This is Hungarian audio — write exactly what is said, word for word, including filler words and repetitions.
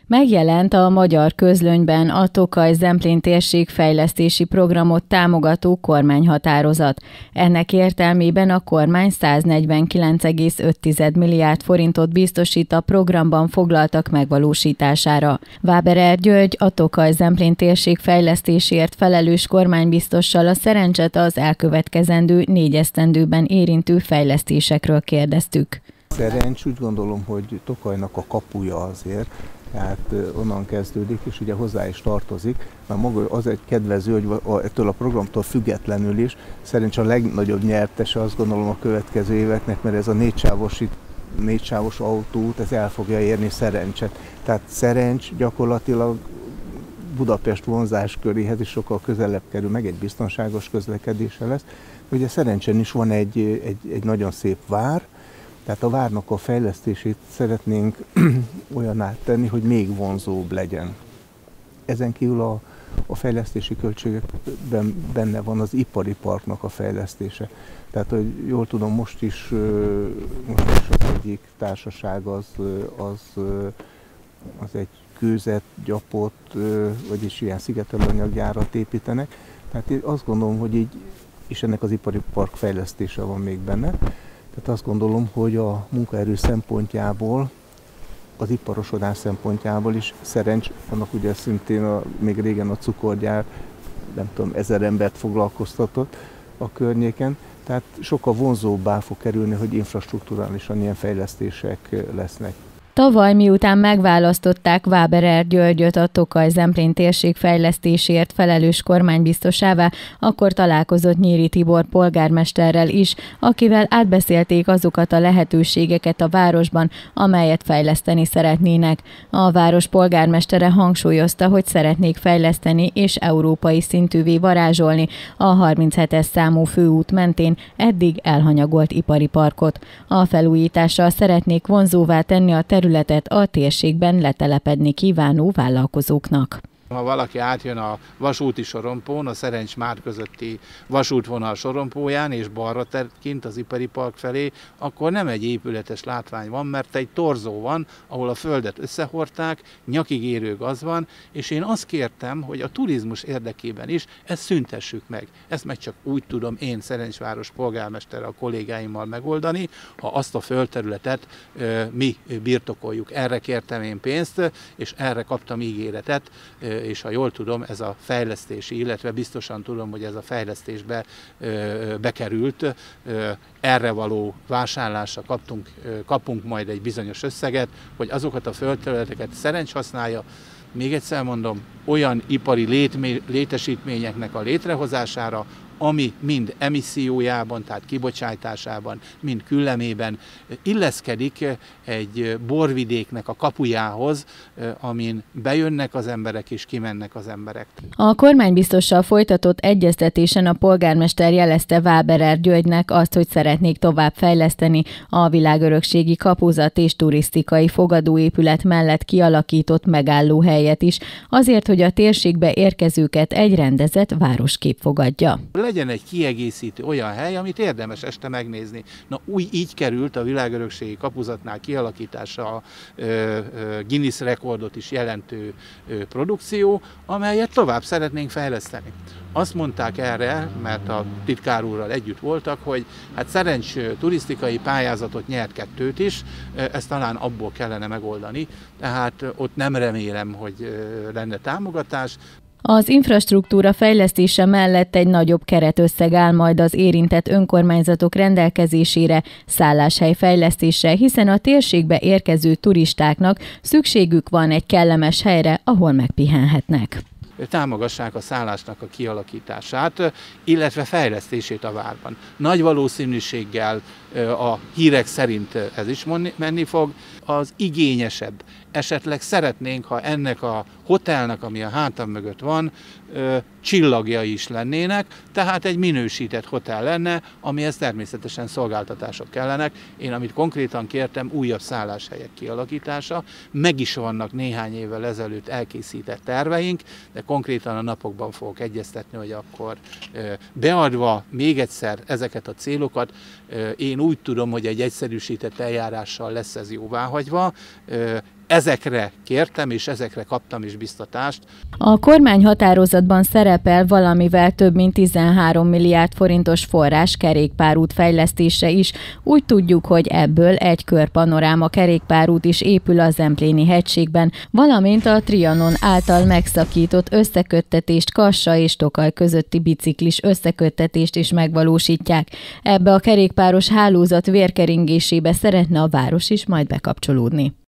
Megjelent a Magyar Közlönyben a Tokaj-Zemplén térség fejlesztési programot támogató kormányhatározat. Ennek értelmében a kormány száznegyvenkilenc egész öt milliárd forintot biztosít a programban foglaltak megvalósítására. Váberer György, a Tokaj-Zemplén térség fejlesztésért felelős kormánybiztossal a Szerencset az elkövetkezendő négy esztendőben érintő fejlesztésekről kérdeztük. Szerencs úgy gondolom, hogy Tokajnak a kapuja azért, tehát onnan kezdődik, és ugye hozzá is tartozik, mert maga az egy kedvező, hogy ettől a programtól függetlenül is Szerencs a legnagyobb nyertese, azt gondolom, a következő éveknek, mert ez a négysávos, négysávos autóút, ez el fogja érni Szerencset. Tehát Szerencs gyakorlatilag Budapest vonzásköréhez is sokkal közelebb kerül, meg egy biztonságos közlekedése lesz. Ugye Szerencsen is van egy, egy, egy nagyon szép vár, tehát a várnak a fejlesztését szeretnénk olyanná tenni, hogy még vonzóbb legyen. Ezen kívül a, a fejlesztési költségekben benne van az ipari parknak a fejlesztése. Tehát, hogy jól tudom, most is, most is az egyik társaság az, az, az egy kőzet, gyapot, vagyis ilyen szigetelőanyaggyárat építenek. Tehát én azt gondolom, hogy így, és ennek az ipari park fejlesztése van még benne. Tehát azt gondolom, hogy a munkaerő szempontjából, az iparosodás szempontjából is Szerencs, annak ugye szintén a, még régen a cukorgyár, nem tudom, ezer embert foglalkoztatott a környéken, tehát sokkal vonzóbbá fog kerülni, hogy infrastrukturálisan ilyen fejlesztések lesznek. Tavaly, miután megválasztották Váberer Györgyöt a Tokaj-Zemplén térség fejlesztésért felelős kormánybiztosává, akkor találkozott Nyíri Tibor polgármesterrel is, akivel átbeszélték azokat a lehetőségeket a városban, amelyet fejleszteni szeretnének. A város polgármestere hangsúlyozta, hogy szeretnék fejleszteni és európai szintűvé varázsolni a harminchetes számú főút mentén eddig elhanyagolt ipari parkot. A felújítással szeretnék vonzóvá tenni a területet, a térségben letelepedni kívánó vállalkozóknak. Ha valaki átjön a vasúti sorompón, a Szerencs-Már közötti vasútvonal sorompóján, és balra tekint az ipari park felé, akkor nem egy épületes látvány van, mert egy torzó van, ahol a földet összehordták, nyakig érő gaz van, és én azt kértem, hogy a turizmus érdekében is ezt szüntessük meg. Ezt meg csak úgy tudom én, Szerencsváros polgármester a kollégáimmal megoldani, ha azt a földterületet ö, mi birtokoljuk. Erre kértem én pénzt, és erre kaptam ígéretet, és ha jól tudom, ez a fejlesztési, illetve biztosan tudom, hogy ez a fejlesztésbe bekerült, erre való vásárlásra kaptunk, kapunk majd egy bizonyos összeget, hogy azokat a földterületeket Szerencs használja. Még egyszer mondom, olyan ipari létmé, létesítményeknek a létrehozására, ami mind emissziójában, tehát kibocsátásában, mind küllemében illeszkedik egy borvidéknek a kapujához, amin bejönnek az emberek és kimennek az emberek. A kormánybiztossal folytatott egyeztetésen a polgármester jelezte Váberer Györgynek azt, hogy szeretnék tovább fejleszteni a világörökségi kapuzat és turisztikai fogadóépület mellett kialakított megállóhelyet is, azért, hogy a térségbe érkezőket egy rendezett városkép fogadja. Legyen egy kiegészítő olyan hely, amit érdemes este megnézni. Na, úgy így került a világörökségi kapuzatnál kialakítása a Guinness rekordot is jelentő produkció, amelyet tovább szeretnénk fejleszteni. Azt mondták erre, mert a titkár úrral együtt voltak, hogy hát Szerencs turisztikai pályázatot nyert kettőt is, ezt talán abból kellene megoldani, tehát ott nem remélem, hogy lenne támogatás. Az infrastruktúra fejlesztése mellett egy nagyobb keretösszeg áll majd az érintett önkormányzatok rendelkezésére, szálláshely fejlesztésre, hiszen a térségbe érkező turistáknak szükségük van egy kellemes helyre, ahol megpihenhetnek. Támogassák a szállásnak a kialakítását, illetve fejlesztését a várban. Nagy valószínűséggel a hírek szerint ez is menni fog. Az igényesebb, esetleg szeretnénk, ha ennek a hotelnek, ami a hátam mögött van, csillagjai is lennének, tehát egy minősített hotel lenne, amihez természetesen szolgáltatások kellenek. Én, amit konkrétan kértem, újabb szálláshelyek kialakítása. Meg is vannak néhány évvel ezelőtt elkészített terveink, de konkrétan a napokban fogok egyeztetni, hogy akkor beadva még egyszer ezeket a célokat, én úgy tudom, hogy egy egyszerűsített eljárással lesz ez jóváhagyva. Ezekre kértem, és ezekre kaptam is biztatást. A kormány határozatban szerepel valamivel több mint tizenhárom milliárd forintos forrás kerékpárút fejlesztésre is. Úgy tudjuk, hogy ebből egy körpanoráma kerékpárút is épül a Zempléni hegységben, valamint a Trianon által megszakított összeköttetést Kassa és Tokaj közötti biciklis összeköttetést is megvalósítják. Ebbe a kerékpáros hálózat vérkeringésébe szeretne a város is majd bekapcsolódni.